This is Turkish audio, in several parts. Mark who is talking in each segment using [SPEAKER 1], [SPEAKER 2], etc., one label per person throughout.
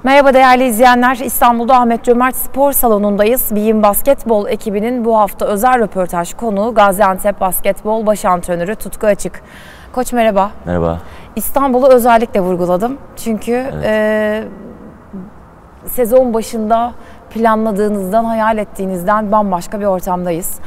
[SPEAKER 1] Merhaba değerli izleyenler. İstanbul'da Ahmet Cömert Spor Salonu'ndayız. Bein Basketbol ekibinin bu hafta özel röportaj konuğu Gaziantep Basketbol Baş Antrenörü Tutku Açık. Koç merhaba.
[SPEAKER 2] Merhaba.
[SPEAKER 1] İstanbul'u özellikle vurguladım. Çünkü sezon başında planladığınızdan, hayal ettiğinizden bambaşka bir ortamdayız.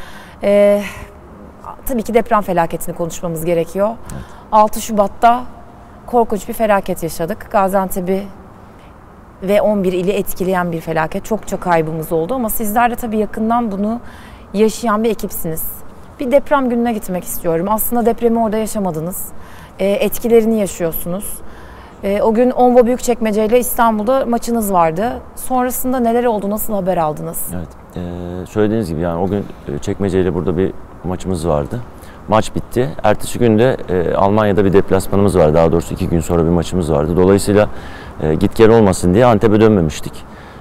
[SPEAKER 1] Tabii ki deprem felaketini konuşmamız gerekiyor. Evet. 6 Şubat'ta korkunç bir felaket yaşadık. Gaziantep'i ve 11 ili etkileyen bir felaket. Çok kaybımız oldu ama sizler de tabii yakından bunu yaşayan bir ekipsiniz. Bir deprem gününe gitmek istiyorum. Aslında depremi orada yaşamadınız. Etkilerini yaşıyorsunuz. O gün Onva Büyükçekmece ile İstanbul'da maçınız vardı. Sonrasında neler oldu, nasıl haber aldınız?
[SPEAKER 2] Evet, söylediğiniz gibi yani o gün Çekmece ile burada bir maçımız vardı. Maç bitti. Ertesi gün de Almanya'da bir deplasmanımız vardı. Daha doğrusu 2 gün sonra bir maçımız vardı. Dolayısıyla git gel olmasın diye Antep'e dönmemiştik.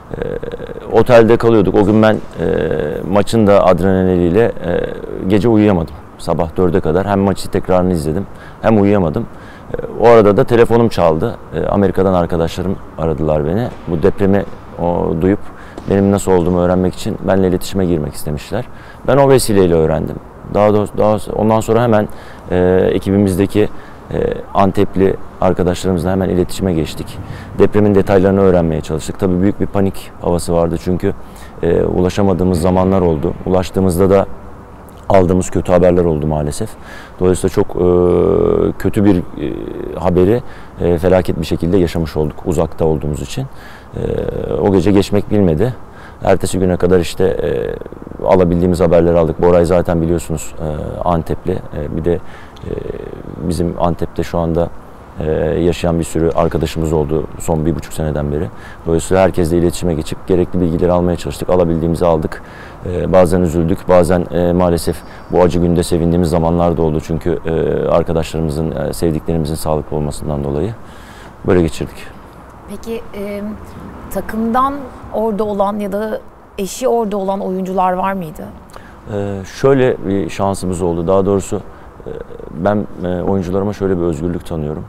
[SPEAKER 2] Otelde kalıyorduk. O gün ben maçın da adrenaliniyle gece uyuyamadım. Sabah 4'e kadar hem maçı tekrarını izledim hem uyuyamadım. O arada da telefonum çaldı. Amerika'dan arkadaşlarım aradılar beni. Bu depremi duyup benim nasıl olduğumu öğrenmek için benimle iletişime girmek istemişler. Ben o vesileyle öğrendim. Daha ondan sonra hemen ekibimizdeki Antepli arkadaşlarımızla hemen iletişime geçtik. Depremin detaylarını öğrenmeye çalıştık. Tabii büyük bir panik havası vardı çünkü ulaşamadığımız zamanlar oldu. Ulaştığımızda da aldığımız kötü haberler oldu maalesef. Dolayısıyla çok kötü bir haberi felaket bir şekilde yaşamış olduk uzakta olduğumuz için. O gece geçmek bilmedi. Ertesi güne kadar işte alabildiğimiz haberleri aldık. Boray zaten biliyorsunuz Antepli. Bir de bizim Antep'te şu anda yaşayan bir sürü arkadaşımız oldu son 1,5 seneden beri. Dolayısıyla herkesle iletişime geçip gerekli bilgileri almaya çalıştık. Alabildiğimizi aldık. Bazen üzüldük, bazen maalesef bu acı günde sevindiğimiz zamanlar da oldu. Çünkü arkadaşlarımızın, sevdiklerimizin sağlıklı olmasından dolayı böyle geçirdik.
[SPEAKER 1] Peki takımdan orada olan ya da eşi orada olan oyuncular var mıydı?
[SPEAKER 2] Şöyle bir şansımız oldu. Daha doğrusu ben oyuncularıma şöyle bir özgürlük tanıyorum.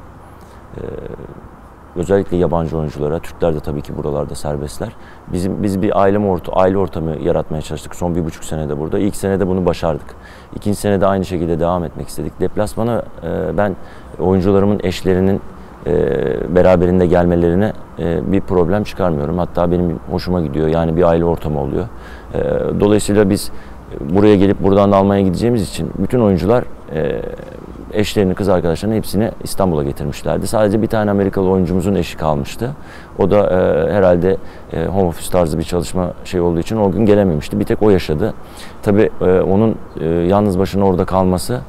[SPEAKER 2] Özellikle yabancı oyunculara, Türkler de tabii ki buralarda serbestler. Biz bir aile ortamı yaratmaya çalıştık son 1,5 senede burada. İlk senede bunu başardık. İkinci senede aynı şekilde devam etmek istedik. Deplasmana ben oyuncularımın eşlerinin beraberinde gelmelerine bir problem çıkarmıyorum. Hatta benim hoşuma gidiyor. Yani bir aile ortamı oluyor. Dolayısıyla biz buraya gelip buradan da Almanya'ya gideceğimiz için bütün oyuncular eşlerini, kız arkadaşlarını hepsini İstanbul'a getirmişlerdi. Sadece bir tane Amerikalı oyuncumuzun eşi kalmıştı. O da herhalde home office tarzı bir çalışma şey olduğu için o gün gelememişti. Bir tek o yaşadı. Tabii onun yalnız başına orada kalması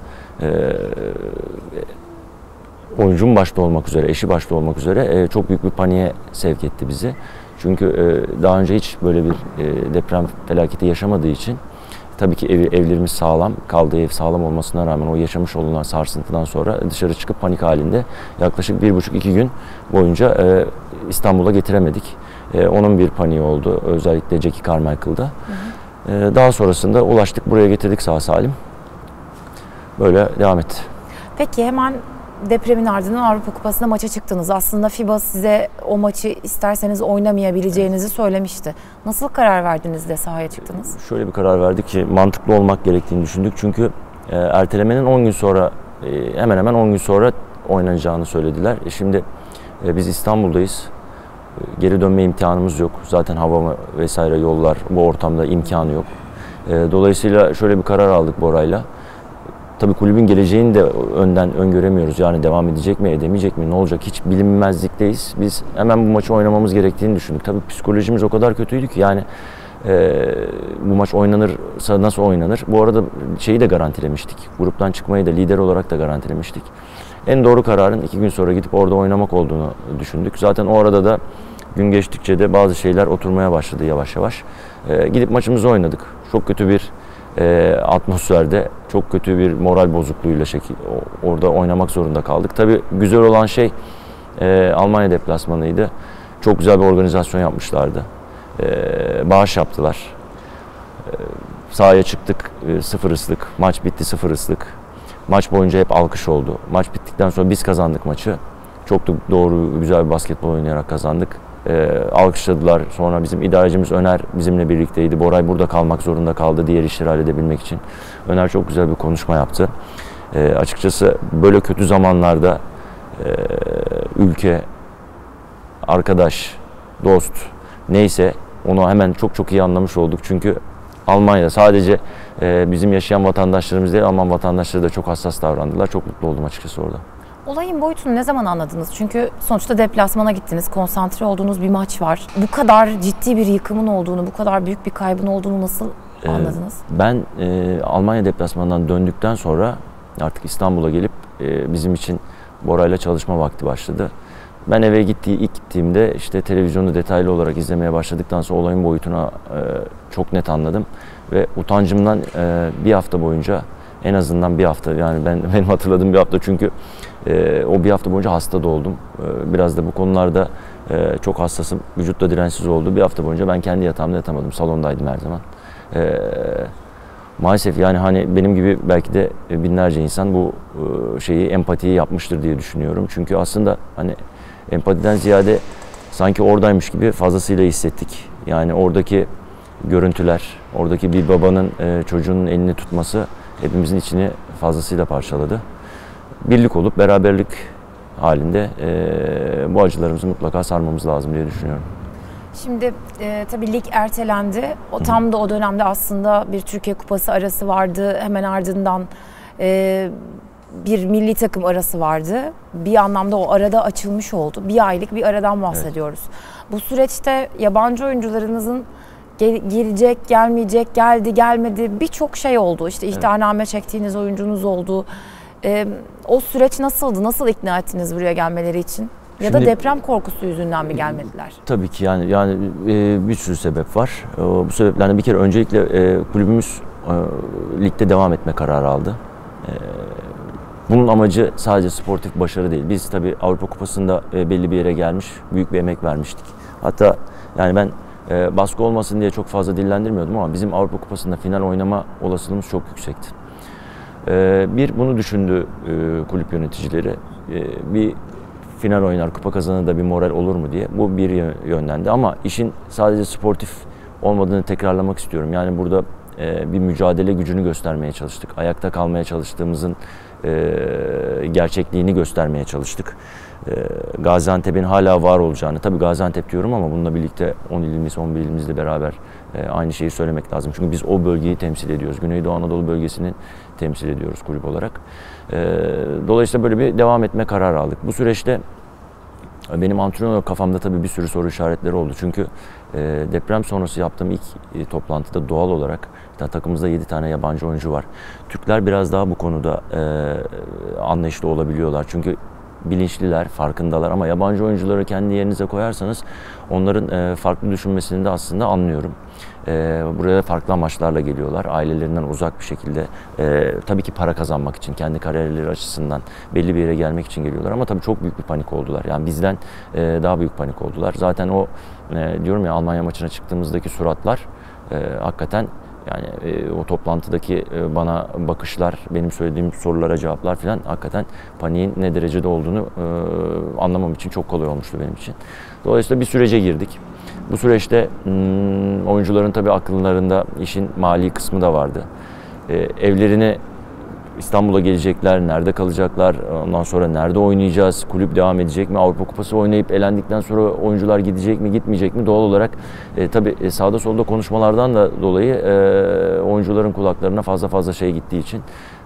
[SPEAKER 2] oyuncum başta olmak üzere, eşi başta olmak üzere çok büyük bir paniğe sevk etti bizi. Çünkü daha önce hiç böyle bir deprem felaketi yaşamadığı için tabii ki evlerimiz sağlam, kaldığı ev sağlam olmasına rağmen o yaşamış olunan sarsıntıdan sonra dışarı çıkıp panik halinde yaklaşık 1,5-2 gün boyunca İstanbul'a getiremedik. Onun bir paniği oldu, özellikle Jackie Carmichael'da. Daha sonrasında ulaştık, buraya getirdik sağ salim. Böyle devam etti.
[SPEAKER 1] Peki hemen depremin ardından Avrupa Kupası'nda maça çıktınız. Aslında FIBA size o maçı isterseniz oynamayabileceğinizi söylemişti. Nasıl karar verdiniz de sahaya çıktınız?
[SPEAKER 2] Şöyle bir karar verdik ki mantıklı olmak gerektiğini düşündük. Çünkü ertelemenin 10 gün sonra hemen hemen 10 gün sonra oynanacağını söylediler. Şimdi biz İstanbul'dayız. Geri dönme imkanımız yok. Zaten hava vesaire yollar bu ortamda imkanı yok. Dolayısıyla şöyle bir karar aldık Bora'yla. Tabii kulübün geleceğini de önden öngöremiyoruz. Yani devam edecek mi, edemeyecek mi, ne olacak hiç bilinmezlikteyiz. Biz hemen bu maçı oynamamız gerektiğini düşündük. Tabii psikolojimiz o kadar kötüydü ki yani bu maç oynanırsa nasıl oynanır? Bu arada şeyi de garantilemiştik. Gruptan çıkmayı da lider olarak da garantilemiştik. En doğru kararın 2 gün sonra gidip orada oynamak olduğunu düşündük. Zaten o arada da gün geçtikçe de bazı şeyler oturmaya başladı yavaş yavaş. Gidip maçımızı oynadık. Çok kötü bir atmosferde, çok kötü bir moral bozukluğuyla orada oynamak zorunda kaldık. Tabii güzel olan şey Almanya deplasmanıydı. Çok güzel bir organizasyon yapmışlardı. Bağış yaptılar. Sahaya çıktık, 0 ıslık. Maç bitti, 0 ıslık. Maç boyunca hep alkış oldu. Maç bittikten sonra biz kazandık maçı. Çok da doğru, güzel bir basketbol oynayarak kazandık. alkışladılar. Sonra bizim idarecimiz Öner bizimle birlikteydi. Boray burada kalmak zorunda kaldı diğer işleri halledebilmek için. Öner çok güzel bir konuşma yaptı. Açıkçası böyle kötü zamanlarda ülke, arkadaş, dost neyse onu hemen çok iyi anlamış olduk. Çünkü Almanya'da sadece bizim yaşayan vatandaşlarımız değil, Alman vatandaşları da çok hassas davrandılar. Çok mutlu oldum açıkçası orada.
[SPEAKER 1] Olayın boyutunu ne zaman anladınız? Çünkü sonuçta deplasmana gittiniz, konsantre olduğunuz bir maç var. Bu kadar ciddi bir yıkımın olduğunu, bu kadar büyük bir kaybın olduğunu nasıl anladınız?
[SPEAKER 2] Ben Almanya deplasmanından döndükten sonra artık İstanbul'a gelip bizim için Bora'yla çalışma vakti başladı. Ben eve ilk gittiğimde işte televizyonu detaylı olarak izlemeye başladıktan sonra olayın boyutuna çok net anladım. Ve utancımdan bir hafta boyunca, en azından bir hafta, yani benim hatırladığım bir hafta, çünkü o bir hafta boyunca hasta da oldum. Biraz da bu konularda çok hassasım, vücutta dirençsiz oldu. Bir hafta boyunca ben kendi yatağımda yatamadım, salondaydım her zaman. Maalesef yani hani benim gibi belki de binlerce insan bu empatiyi yapmıştır diye düşünüyorum. Çünkü aslında hani empatiden ziyade sanki oradaymış gibi fazlasıyla hissettik. Yani oradaki görüntüler, oradaki bir babanın çocuğunun elini tutması hepimizin içini fazlasıyla parçaladı. Birlik olup beraberlik halinde bu acılarımızı mutlaka sarmamız lazım diye düşünüyorum.
[SPEAKER 1] Şimdi tabii lig ertelendi. Tam da o dönemde aslında bir Türkiye Kupası arası vardı. Hemen ardından bir milli takım arası vardı. Bir anlamda o arada açılmış oldu. Bir aylık bir aradan bahsediyoruz. Evet. Bu süreçte yabancı oyuncularınızın gelecek, gelmeyecek, geldi, gelmedi, birçok şey oldu. İşte ihtarname çektiğiniz oyuncunuz oldu. O süreç nasıldı? Nasıl ikna ettiniz buraya gelmeleri için? Ya da deprem korkusu yüzünden mi gelmediler?
[SPEAKER 2] Tabii ki yani bir sürü sebep var. Bu sebeplerden bir kere öncelikle kulübümüz ligde devam etme kararı aldı. Bunun amacı sadece sportif başarı değil. Biz tabii Avrupa Kupası'nda belli bir yere gelmiş, büyük bir emek vermiştik. Hatta yani ben baskı olmasın diye çok fazla dillendirmiyordum ama bizim Avrupa Kupası'nda final oynama olasılığımız çok yüksekti. Bunu düşündü kulüp yöneticileri. Bir final oynar, kupa kazanır da bir moral olur mu diye. Bu bir yönlendi ama işin sadece sportif olmadığını tekrarlamak istiyorum. Yani burada bir mücadele gücünü göstermeye çalıştık. Ayakta kalmaya çalıştığımızın gerçekliğini göstermeye çalıştık. Gaziantep'in hala var olacağını, tabii Gaziantep diyorum ama bununla birlikte 10 ilimiz, 11 ilimizle beraber aynı şeyi söylemek lazım. Çünkü biz o bölgeyi temsil ediyoruz. Güneydoğu Anadolu bölgesini temsil ediyoruz kulüp olarak. Dolayısıyla böyle bir devam etme kararı aldık. Bu süreçte benim antrenör kafamda tabii bir sürü soru işaretleri oldu. Çünkü deprem sonrası yaptığım ilk toplantıda doğal olarak takımımızda 7 tane yabancı oyuncu var. Türkler biraz daha bu konuda anlayışlı olabiliyorlar. Çünkü bilinçliler, farkındalar ama yabancı oyuncuları kendi yerinize koyarsanız onların farklı düşünmesini de aslında anlıyorum. Buraya farklı amaçlarla geliyorlar. Ailelerinden uzak bir şekilde tabii ki para kazanmak için, kendi kariyerleri açısından belli bir yere gelmek için geliyorlar ama tabii çok büyük bir panik oldular. Yani bizden daha büyük panik oldular. Zaten o diyorum ya, Almanya maçına çıktığımızdaki suratlar hakikaten, yani o toplantıdaki bana bakışlar, benim söylediğim sorulara cevaplar falan, hakikaten paniğin ne derecede olduğunu anlamam için çok kolay olmuştu benim için. Dolayısıyla bir sürece girdik. Bu süreçte oyuncuların tabii akıllarında işin mali kısmı da vardı. Evlerini, İstanbul'a gelecekler, nerede kalacaklar, ondan sonra nerede oynayacağız, kulüp devam edecek mi, Avrupa Kupası oynayıp elendikten sonra oyuncular gidecek mi, gitmeyecek mi? Doğal olarak tabii sağda solda konuşmalardan da dolayı oyuncuların kulaklarına fazla şey gittiği için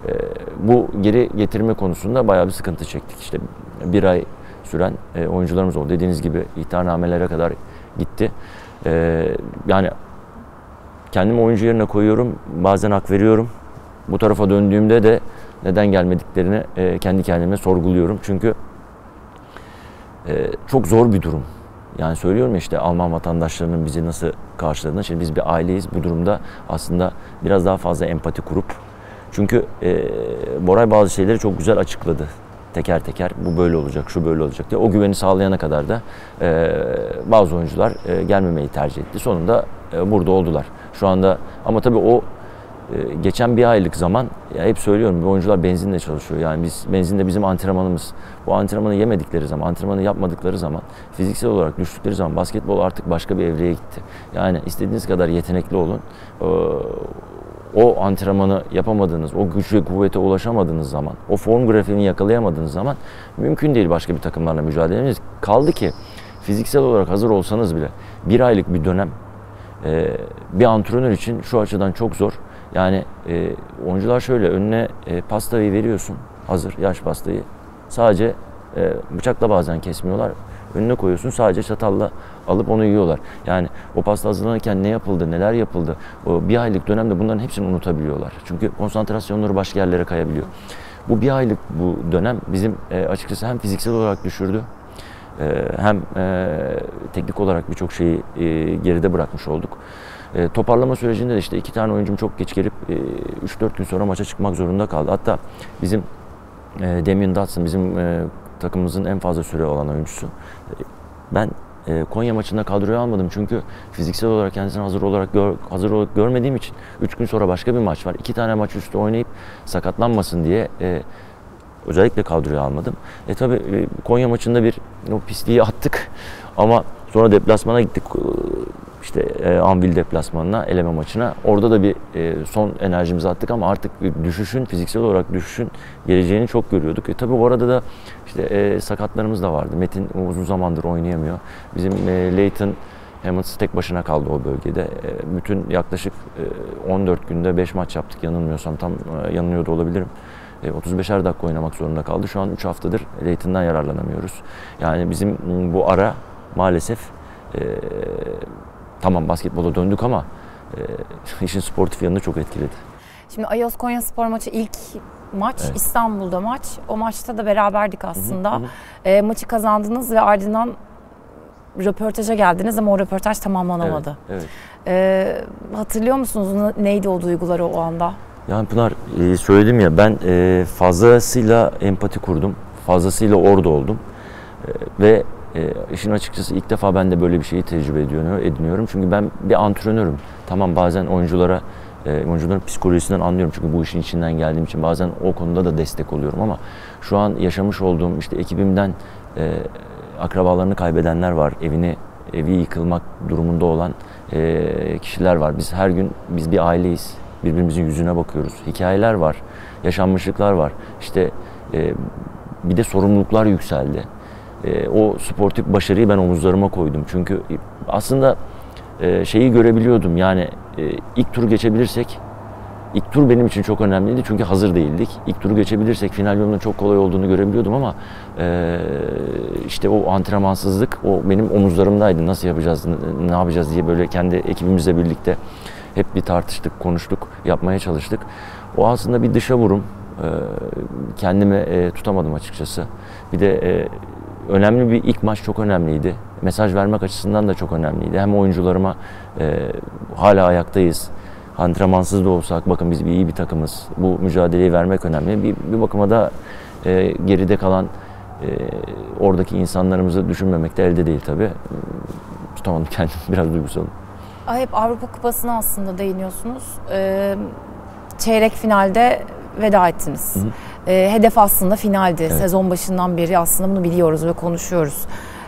[SPEAKER 2] bu geri getirme konusunda bayağı bir sıkıntı çektik. İşte bir ay süren oyuncularımız oldu. Dediğiniz gibi ihtarnamelere kadar gitti. Yani kendimi oyuncu yerine koyuyorum, bazen hak veriyorum. Bu tarafa döndüğümde de neden gelmediklerini kendi kendime sorguluyorum. Çünkü çok zor bir durum. Yani söylüyorum ya, işte Alman vatandaşlarının bizi nasıl karşıladığını. Şimdi biz bir aileyiz. Bu durumda aslında biraz daha fazla empati kurup, çünkü Boray bazı şeyleri çok güzel açıkladı. Teker teker bu böyle olacak, şu böyle olacak diye. O güveni sağlayana kadar da bazı oyuncular gelmemeyi tercih etti. Sonunda burada oldular. Şu anda ama tabii o geçen bir aylık zaman, ya hep söylüyorum, bu oyuncular benzinle çalışıyor. Yani benzinle bizim antrenmanımız. Bu antrenmanı yemedikleri zaman, antrenmanı yapmadıkları zaman, fiziksel olarak düştükleri zaman basketbol artık başka bir evreye gitti. Yani istediğiniz kadar yetenekli olun. O antrenmanı yapamadığınız, o güçle kuvvete ulaşamadığınız zaman, o form grafiğini yakalayamadığınız zaman mümkün değil başka bir takımlarla mücadele etmeniz. Kaldı ki fiziksel olarak hazır olsanız bile bir aylık bir dönem bir antrenör için şu açıdan çok zor. Yani oyuncular şöyle, önüne pastayı veriyorsun, hazır yaş pastayı. Sadece bıçakla bazen kesmiyorlar. Önüne koyuyorsun, sadece çatalla alıp onu yiyorlar. Yani o pasta hazırlanırken ne yapıldı, neler yapıldı, o bir aylık dönemde bunların hepsini unutabiliyorlar. Çünkü konsantrasyonları başka yerlere kayabiliyor. Bu bir aylık bu dönem bizim açıkçası hem fiziksel olarak düşürdü, hem teknik olarak birçok şeyi geride bırakmış olduk. Toparlama sürecinde de işte 2 tane oyuncum çok geç gelip 3-4 gün sonra maça çıkmak zorunda kaldı. Hatta bizim Damien Dotson, bizim takımımızın en fazla süre olan oyuncusu. Ben Konya maçında kadroya almadım çünkü fiziksel olarak kendisini hazır olarak görmediğim için 3 gün sonra başka bir maç var. 2 tane maç üstü oynayıp sakatlanmasın diye özellikle kadroya almadım. Tabii Konya maçında o pisliği attık ama sonra deplasmana gittik. İşte Anvil deplasmanına, eleme maçına. Orada da bir son enerjimizi attık ama artık fiziksel olarak düşüşün geleceğini çok görüyorduk. Tabii o arada da işte sakatlarımız da vardı. Metin uzun zamandır oynayamıyor. Bizim Leighton Hammonds tek başına kaldı o bölgede. Bütün yaklaşık 14 günde 5 maç yaptık yanılmıyorsam. Tam yanılıyor da olabilirim. 35'er dakika oynamak zorunda kaldı. Şu an 3 haftadır Leighton'dan yararlanamıyoruz. Yani bizim bu ara maalesef tamam basketbola döndük ama işin sportif yanını çok etkiledi.
[SPEAKER 1] Şimdi Ayos Konyaspor maçı ilk maç, evet. İstanbul'da maç. O maçta da beraberdik aslında. Maçı kazandınız ve ardından röportaja geldiniz ama o röportaj tamamlanamadı.
[SPEAKER 2] Evet.
[SPEAKER 1] Hatırlıyor musunuz neydi o duyguları o anda?
[SPEAKER 2] Yani Pınar, söyledim ya, ben fazlasıyla empati kurdum. Fazlasıyla orada oldum. Ve işin açıkçası ilk defa ben de böyle bir şeyi tecrübe ediniyorum. Çünkü ben bir antrenörüm. Tamam, bazen oyuncuların psikolojisinden anlıyorum. Çünkü bu işin içinden geldiğim için bazen o konuda da destek oluyorum ama şu an yaşamış olduğum işte ekibimden akrabalarını kaybedenler var. Evi yıkılmak durumunda olan kişiler var. Biz her gün bir aileyiz. Birbirimizin yüzüne bakıyoruz. Hikayeler var. Yaşanmışlıklar var. İşte bir de sorumluluklar yükseldi. O sportif başarıyı ben omuzlarıma koydum. Çünkü aslında şeyi görebiliyordum. Yani ilk turu geçebilirsek, ilk tur benim için çok önemliydi çünkü hazır değildik. İlk turu geçebilirsek final yolunun çok kolay olduğunu görebiliyordum ama işte o antrenmansızlık o benim omuzlarımdaydı. Nasıl yapacağız, ne yapacağız diye böyle kendi ekibimizle birlikte hep bir tartıştık, konuştuk, yapmaya çalıştık. O aslında bir dışa vurum. Kendimi tutamadım açıkçası. Bir de önemli bir ilk maç, çok önemliydi. Mesaj vermek açısından da çok önemliydi. Hem oyuncularıma hala ayaktayız. Antrenmansız da olsak bakın biz iyi bir takımız. Bu mücadeleyi vermek önemli. Bir bakıma da geride kalan oradaki insanlarımızı düşünmemek de elde değil tabii. Tutamadım kendimi, biraz duygusalım.
[SPEAKER 1] Hep Avrupa Kupası'na aslında değiniyorsunuz. Çeyrek finalde veda ettiniz. Hedef aslında finaldi. Evet. Sezon başından beri aslında bunu biliyoruz ve konuşuyoruz.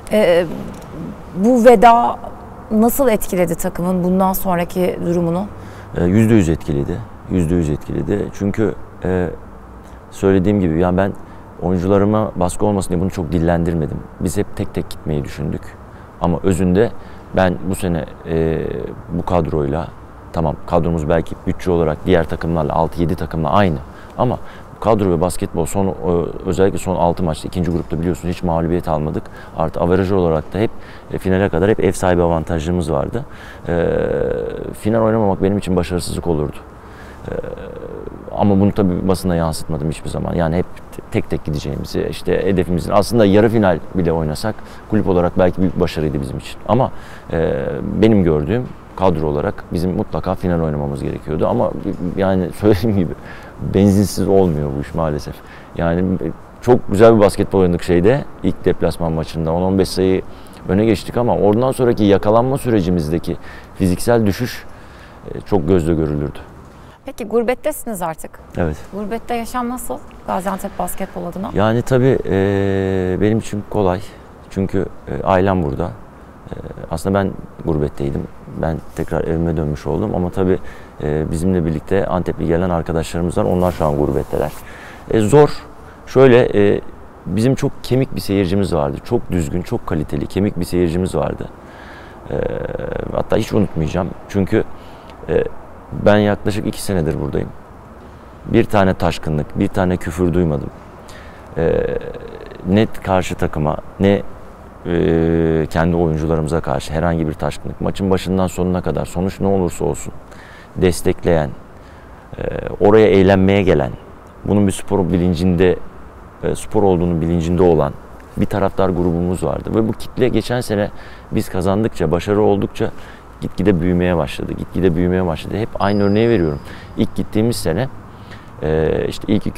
[SPEAKER 1] Bu veda nasıl etkiledi takımın bundan sonraki durumunu?
[SPEAKER 2] %100 etkiledi. %100 etkiledi. Çünkü söylediğim gibi yani ben oyuncularıma baskı olmasın diye bunu çok dillendirmedim. Biz hep tek tek gitmeyi düşündük. Ama özünde ben bu sene bu kadroyla, tamam kadromuz belki bütçe olarak diğer takımlarla 6-7 takımla aynı ama kadro ve basketbol özellikle son 6 maçta ikinci grupta biliyorsunuz hiç mağlubiyet almadık. Artı averaj olarak da hep finale kadar hep ev sahibi avantajımız vardı. Final oynamamak benim için başarısızlık olurdu. Ama bunu tabii basına yansıtmadım hiçbir zaman. Yani hep tek tek gideceğimizi, işte hedefimizin aslında yarı final bile oynasak kulüp olarak belki büyük başarıydı bizim için. Ama benim gördüğüm kadro olarak bizim mutlaka final oynamamız gerekiyordu. Ama yani söylediğim gibi benzinsiz olmuyor bu iş maalesef. Yani çok güzel bir basketbol oynadık ilk deplasman maçında 10-15 sayı öne geçtik ama oradan sonraki yakalanma sürecimizdeki fiziksel düşüş çok gözle görülürdü.
[SPEAKER 1] Peki gurbettesiniz artık.
[SPEAKER 2] Evet.
[SPEAKER 1] Gurbette yaşam nasıl Gaziantep basketbol adına?
[SPEAKER 2] Yani tabii benim için kolay. Çünkü ailem burada. Aslında ben gurbetteydim. Ben tekrar evime dönmüş oldum. Ama tabii bizimle birlikte Antepli gelen arkadaşlarımız var. Onlar şu an gurbetteler. Zor. Şöyle bizim çok kemik bir seyircimiz vardı. Çok düzgün, çok kaliteli, kemik bir seyircimiz vardı. Hatta hiç unutmayacağım. Çünkü ben yaklaşık 2 senedir buradayım. Bir tane taşkınlık, bir tane küfür duymadım. Ne karşı takıma, ne kendi oyuncularımıza karşı herhangi bir taşkınlık. Maçın başından sonuna kadar sonuç ne olursa olsun destekleyen, oraya eğlenmeye gelen, bunun bir spor bilincinde, spor olduğunu bilincinde olan bir taraftar grubumuz vardı. Ve bu kitle geçen sene biz kazandıkça, başarı oldukça gitgide büyümeye başladı. Gitgide büyümeye başladı. Hep aynı örneği veriyorum. İlk gittiğimiz sene işte ilk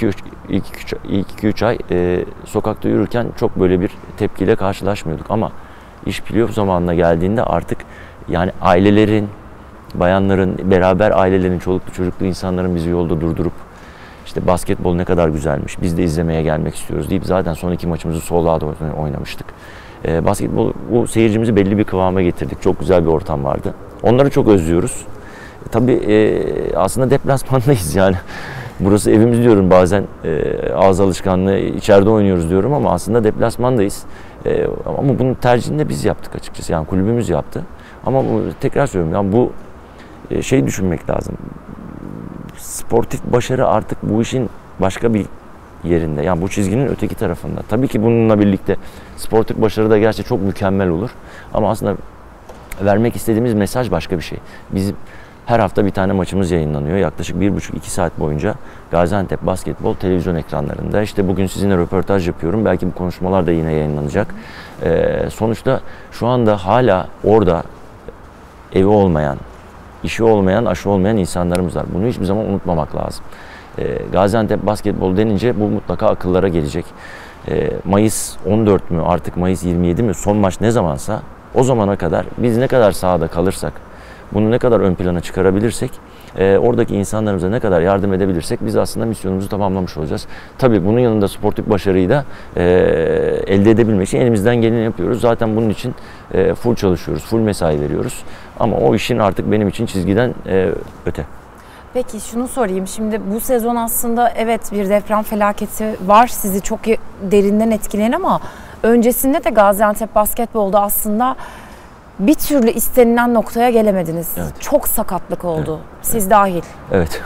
[SPEAKER 2] 2-3 ay sokakta yürürken çok böyle bir tepkiyle karşılaşmıyorduk. Ama iş playoff zamanına geldiğinde artık yani ailelerin, bayanların, beraber ailelerin, çoluklu çocuklu insanların bizi yolda durdurup işte basketbol ne kadar güzelmiş, biz de izlemeye gelmek istiyoruz deyip zaten son 2 maçımızı sol ağda oynamıştık. Basketbol, bu seyircimizi belli bir kıvama getirdik. Çok güzel bir ortam vardı. Onları çok özlüyoruz. Tabii aslında deplasmandayız yani. Burası evimiz diyorum bazen, ağız alışkanlığı, içeride oynuyoruz diyorum ama aslında deplasmandayız. Ama bunun tercihini de biz yaptık açıkçası. Yani kulübümüz yaptı. Ama tekrar söylüyorum, yani bu şeyi düşünmek lazım. Sportif başarı artık bu işin başka bir yerinde. Yani bu çizginin öteki tarafında. Tabii ki bununla birlikte sportif başarı da gerçekten çok mükemmel olur. Ama aslında vermek istediğimiz mesaj başka bir şey. Bizim her hafta bir tane maçımız yayınlanıyor. Yaklaşık 1,5-2 saat boyunca Gaziantep basketbol televizyon ekranlarında. İşte bugün sizinle röportaj yapıyorum. Belki bu konuşmalar da yine yayınlanacak. Sonuçta şu anda hala orada evi olmayan, işi olmayan, aşı olmayan insanlarımız var. Bunu hiçbir zaman unutmamak lazım. Gaziantep basketbol denince bu mutlaka akıllara gelecek. Mayıs 14 mü artık Mayıs 27 mi son maç ne zamansa o zamana kadar biz ne kadar sahada kalırsak, bunu ne kadar ön plana çıkarabilirsek, oradaki insanlarımıza ne kadar yardım edebilirsek biz aslında misyonumuzu tamamlamış olacağız. Tabii bunun yanında sportif başarıyı da elde edebilmek için elimizden geleni yapıyoruz. Zaten bunun için full çalışıyoruz, full mesai veriyoruz. Ama o işin artık benim için çizgiden öte.
[SPEAKER 1] Peki şunu sorayım. Şimdi bu sezon aslında evet bir deprem felaketi var. Sizi çok derinden etkileyen ama öncesinde de Gaziantep basketbolda aslında bir türlü istenilen noktaya gelemediniz.
[SPEAKER 2] Evet.
[SPEAKER 1] Çok sakatlık oldu.
[SPEAKER 2] Evet.
[SPEAKER 1] Siz dahil.
[SPEAKER 2] Evet.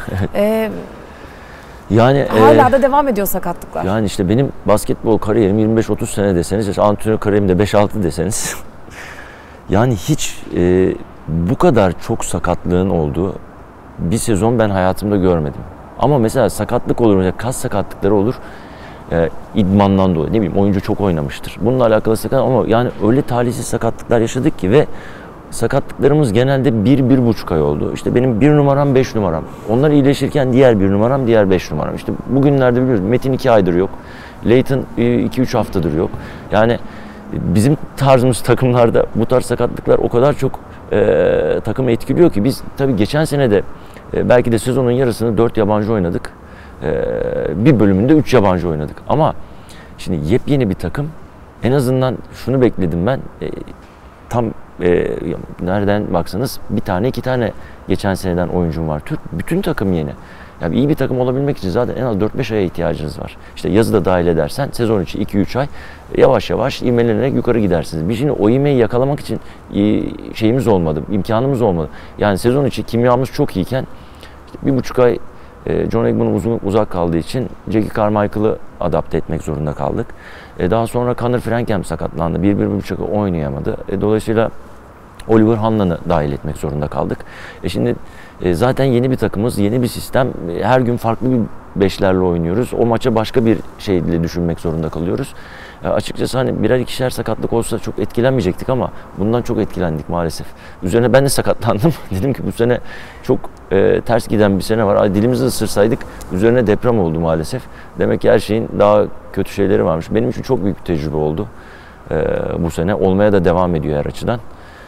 [SPEAKER 2] Yani
[SPEAKER 1] hala da devam ediyor sakatlıklar.
[SPEAKER 2] Yani işte benim basketbol kariyerim 25-30 sene deseniz, işte antrenör kariyerim de 5-6 deseniz yani hiç bu kadar çok sakatlığın olduğu bir sezon ben hayatımda görmedim. Ama mesela sakatlık olur, mesela kas sakatlıkları olur. İdmandan dolayı, ne bileyim, oyuncu çok oynamıştır. Bununla alakalı sakat ama yani öyle talihsiz sakatlıklar yaşadık ki ve sakatlıklarımız genelde 1-1,5 ay oldu. İşte benim 1 numaram 5 numaram. Onlar iyileşirken diğer 1 numaram, diğer 5 numaram. İşte bugünlerde biliyoruz Metin 2 aydır yok. Leighton 2-3 haftadır yok. Yani bizim tarzımız takımlarda bu tarz sakatlıklar o kadar çok takımı etkiliyor ki biz tabii geçen sene de belki de sezonun yarısını 4 yabancı oynadık. Bir bölümünde 3 yabancı oynadık. Ama şimdi yepyeni bir takım. En azından şunu bekledim ben. Tam nereden baksanız bir tane 2 tane geçen seneden oyuncum var. Türk. Bütün takım yeni. Yani iyi bir takım olabilmek için zaten en az 4-5 aya ihtiyacınız var. İşte yazı da dahil edersen sezon içi 2-3 ay yavaş yavaş ivmelenerek yukarı gidersiniz. Biz şimdi o ivmeyi yakalamak için şeyimiz olmadı, imkanımız olmadı. Yani sezon içi kimyamız çok iyiken işte 1,5 ay John Eggman'ın uzak kaldığı için Jackie Carmichael'ı adapte etmek zorunda kaldık. Daha sonra Connor Frankham sakatlandı. 1-1,5 ay oynayamadı. Dolayısıyla Oliver Hanlan'ı dahil etmek zorunda kaldık. Şimdi zaten yeni bir takımız, yeni bir sistem. Her gün farklı bir beşlerle oynuyoruz. O maça başka bir şeyle düşünmek zorunda kalıyoruz. Açıkçası hani birer ikişer sakatlık olsa çok etkilenmeyecektik ama bundan çok etkilendik maalesef. Üzerine ben de sakatlandım. Dedim ki bu sene çok ters giden bir sene var. Dilimizi ısırsaydık üzerine deprem oldu maalesef. Demek ki her şeyin daha kötü şeyleri varmış. Benim için çok büyük bir tecrübe oldu bu sene. Olmaya da devam ediyor her açıdan.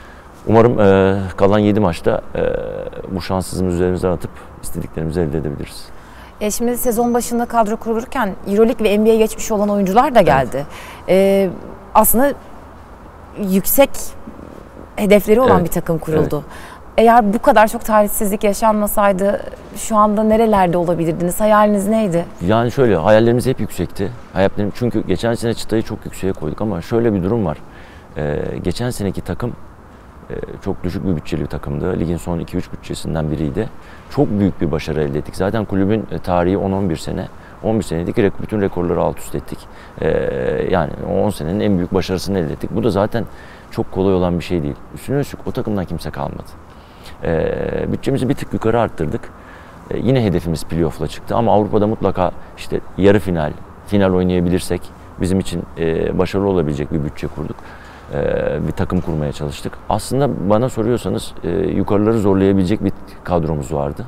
[SPEAKER 2] Umarım kalan 7 maçta bu şanssızlığımızı üzerimizden atıp istediklerimizi elde edebiliriz.
[SPEAKER 1] Şimdi sezon başında kadro kurulurken EuroLeague ve NBA'ye geçmiş olan oyuncular da geldi. Evet. Aslında yüksek hedefleri olan bir takım kuruldu. Evet. Eğer bu kadar çok talihsizlik yaşanmasaydı şu anda nerelerde olabilirdiniz? Hayaliniz neydi?
[SPEAKER 2] Yani şöyle, hayallerimiz hep yüksekti. Çünkü geçen sene çıtayı çok yükseğe koyduk ama şöyle bir durum var. Geçen seneki takım çok düşük bir bütçeli bir takımdı. Ligin son 2-3 bütçesinden biriydi. Çok büyük bir başarı elde ettik. Zaten kulübün tarihi 10-11 sene. 11 senedik bütün rekorları alt üst ettik. Yani 10 senenin en büyük başarısını elde ettik. Bu da zaten çok kolay olan bir şey değil. Üstüne üstlük o takımdan kimse kalmadı. Bütçemizi bir tık yukarı arttırdık. Yine hedefimiz playoff'la çıktı ama Avrupa'da mutlaka işte yarı final oynayabilirsek bizim için başarılı olabilecek bir bütçe kurduk. Bir takım kurmaya çalıştık. Aslında bana soruyorsanız yukarıları zorlayabilecek bir kadromuz vardı.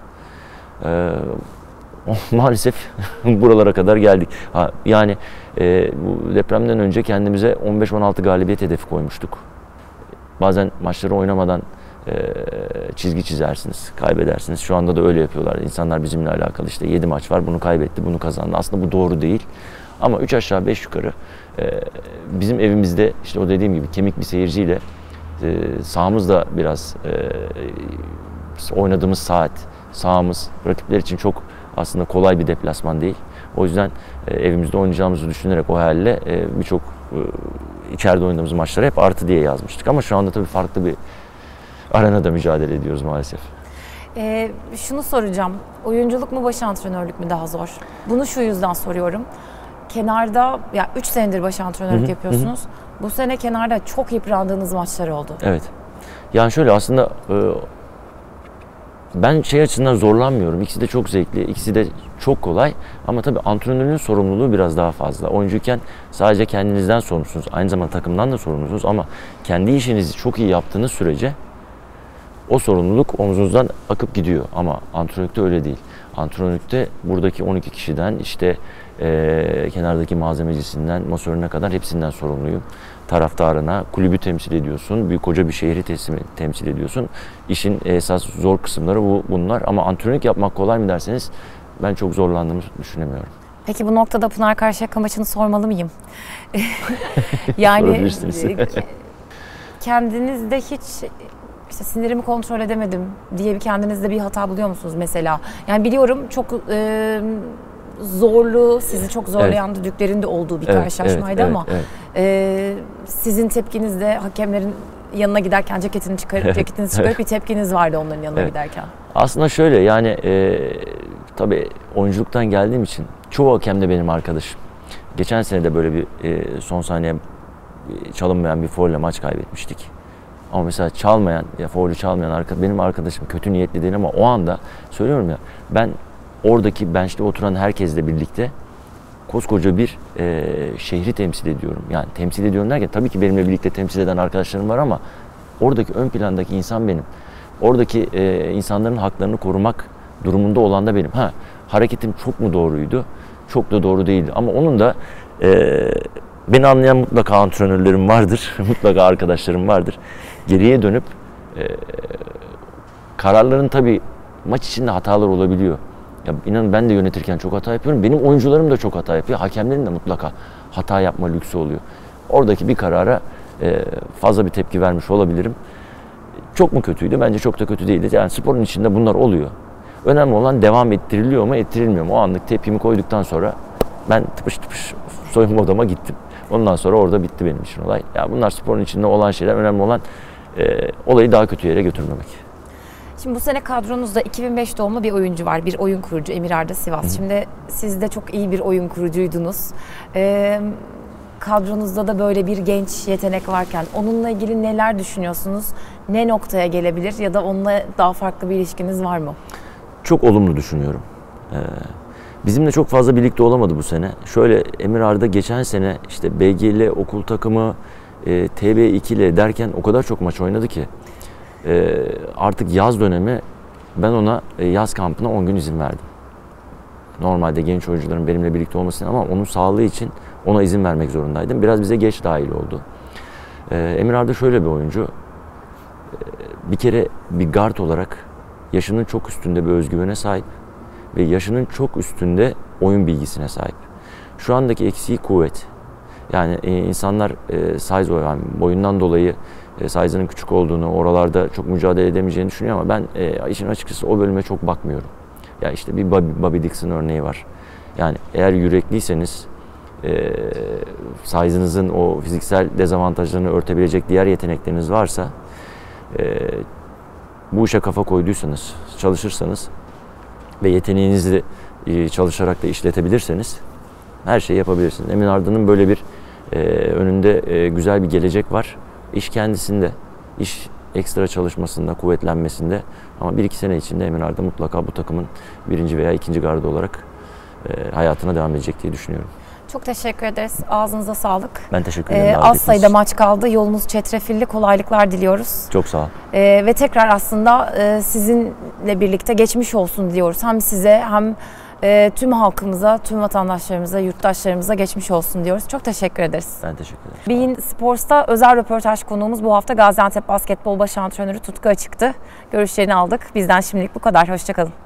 [SPEAKER 2] Maalesef buralara kadar geldik. Yani bu depremden önce kendimize 15-16 galibiyet hedefi koymuştuk. Bazen maçları oynamadan çizgi çizersiniz, kaybedersiniz. Şu anda da öyle yapıyorlar. İnsanlar bizimle alakalı işte 7 maç var, bunu kaybetti, bunu kazandı. Aslında bu doğru değil. Ama 3 aşağı 5 yukarı bizim evimizde işte o dediğim gibi kemik bir seyirciyle sahamız da biraz oynadığımız sahamız rakipler için çok aslında kolay bir deplasman değil. O yüzden evimizde oynayacağımızı düşünerek o hayalle birçok içeride oynadığımız maçlara hep artı diye yazmıştık. Ama şu anda tabii farklı bir arenada mücadele ediyoruz maalesef.
[SPEAKER 1] Şunu soracağım. Oyunculuk mu, baş antrenörlük mü daha zor? Bunu şu yüzden soruyorum. Kenarda, ya 3 senedir baş antrenörlük yapıyorsunuz. Bu sene kenarda çok yıprandığınız maçlar oldu.
[SPEAKER 2] Evet. Yani şöyle aslında ben açısından zorlanmıyorum. İkisi de çok zevkli, ikisi de çok kolay. Ama tabii antrenörün sorumluluğu biraz daha fazla. Oyuncuyken sadece kendinizden sorumlusunuz. Aynı zamanda takımdan da sorumlusunuz ama kendi işinizi çok iyi yaptığınız sürece o sorumluluk omzunuzdan akıp gidiyor. Ama antrenörlükte öyle değil. Antrenörlükte buradaki 12 kişiden işte kenardaki malzemecisinden masörüne kadar hepsinden sorumluyum. Taraftarına, kulübü temsil ediyorsun, koca bir şehri temsil ediyorsun. İşin esas zor kısımları bunlar ama antrenörlük yapmak kolay mı derseniz ben çok zorlandığımı düşünemiyorum.
[SPEAKER 1] Peki bu noktada Pınar Karşıyaka maçını sormalı mıyım? Yani kendinizde hiç işte sinirimi kontrol edemedim diye kendinizde bir hata buluyor musunuz mesela? Yani biliyorum çok zorlu, sizi çok zorlayan düdüklerin de olduğu bir karşılaşmaydı ama sizin tepkiniz de hakemlerin yanına giderken ceketinizi çıkarıp bir tepkiniz vardı onların yanına giderken.
[SPEAKER 2] Aslında şöyle yani tabii oyunculuktan geldiğim için çoğu hakem de benim arkadaşım. Geçen sene de böyle bir son saniye çalınmayan bir faulle maç kaybetmiştik. Ama mesela faulü çalmayan benim arkadaşım kötü niyetli değil ama o anda söylüyorum ya ben oradaki bench'te oturan herkesle birlikte koskoca bir şehri temsil ediyorum. Yani temsil ediyorum derken tabii ki benimle birlikte temsil eden arkadaşlarım var ama oradaki ön plandaki insan benim. Oradaki insanların haklarını korumak durumunda olan da benim. Hareketim çok mu doğruydu? Çok da doğru değildi. Ama onun da beni anlayan mutlaka antrenörlerim vardır. Mutlaka arkadaşlarım vardır. Geriye dönüp kararların tabii maç içinde hatalar olabiliyor. Ya inanın ben de yönetirken çok hata yapıyorum. Benim oyuncularım da çok hata yapıyor. Hakemlerin de mutlaka hata yapma lüksü oluyor. Oradaki bir karara fazla bir tepki vermiş olabilirim. Çok mu kötüydü? Bence çok da kötü değildi. Yani sporun içinde bunlar oluyor. Önemli olan devam ettiriliyor mu, ettirilmiyor mu? O anlık tepkimi koyduktan sonra ben tıpış soyunma odama gittim. Ondan sonra orada bitti benim için olay. Ya bunlar sporun içinde olan şeyler. Önemli olan olayı daha kötü yere götürmemek.
[SPEAKER 1] Şimdi bu sene kadronuzda 2005 doğumlu bir oyuncu var. Bir oyun kurucu Emir Arda Sivas. Şimdi siz de çok iyi bir oyun kurucuydunuz. Kadronuzda da böyle bir genç yetenek varken onunla ilgili neler düşünüyorsunuz? Ne noktaya gelebilir ya da onunla daha farklı bir ilişkiniz var mı?
[SPEAKER 2] Çok olumlu düşünüyorum. Bizimle çok fazla birlikte olamadı bu sene. Şöyle Emir Arda geçen sene işte BGL okul takımı, TB2 ile derken o kadar çok maç oynadı ki artık yaz dönemi ben ona yaz kampına 10 gün izin verdim. Normalde genç oyuncuların benimle birlikte olmasını ama onun sağlığı için ona izin vermek zorundaydım. Biraz bize geç dahil oldu. Emir Arda şöyle bir oyuncu. bir kere bir guard olarak yaşının çok üstünde bir özgüvene sahip ve yaşının çok üstünde oyun bilgisine sahip. Şu andaki eksiği kuvvet. Yani insanlar size yani boyundan dolayı size'ının küçük olduğunu, oralarda çok mücadele edemeyeceğini düşünüyor ama ben işin açıkçası o bölüme çok bakmıyorum. Ya işte bir Bobby Dixon örneği var. Yani eğer yürekliyseniz size'ınızın o fiziksel dezavantajlarını örtebilecek diğer yetenekleriniz varsa bu işe kafa koyduysanız, çalışırsanız ve yeteneğinizi çalışarak da işletebilirseniz her şeyi yapabilirsiniz. Emin Arda'nın böyle bir önünde güzel bir gelecek var. İş kendisinde, iş ekstra çalışmasında, kuvvetlenmesinde ama 1-2 sene içinde Emin Arda mutlaka bu takımın 1. veya 2. gardı olarak hayatına devam edecek diye düşünüyorum.
[SPEAKER 1] Çok teşekkür ederiz. Ağzınıza sağlık.
[SPEAKER 2] Ben teşekkür ederim.
[SPEAKER 1] Az sayıda maç kaldı. Yolunuz çetrefilli. Kolaylıklar diliyoruz.
[SPEAKER 2] Çok sağ ol.
[SPEAKER 1] Ve tekrar aslında sizinle birlikte geçmiş olsun diyoruz. Hem size hem tüm halkımıza, tüm vatandaşlarımıza, yurttaşlarımıza geçmiş olsun diyoruz. Çok teşekkür ederiz.
[SPEAKER 2] Ben teşekkür ederim.
[SPEAKER 1] Bein Sports'ta özel röportaj konuğumuz bu hafta Gaziantep Basketbol Baş Antrenörü Tutku Açık'tı. Görüşlerini aldık. Bizden şimdilik bu kadar. Hoşça kalın.